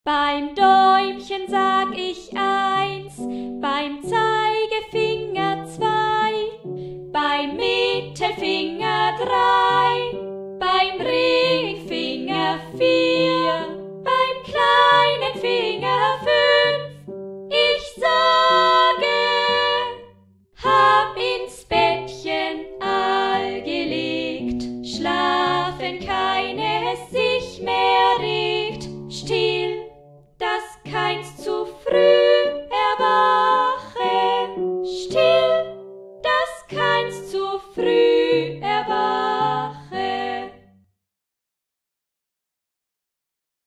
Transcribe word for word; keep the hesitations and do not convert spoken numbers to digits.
Beim Däumchen sag ich eins, beim Zeigefinger zwei, beim Mittelfinger drei.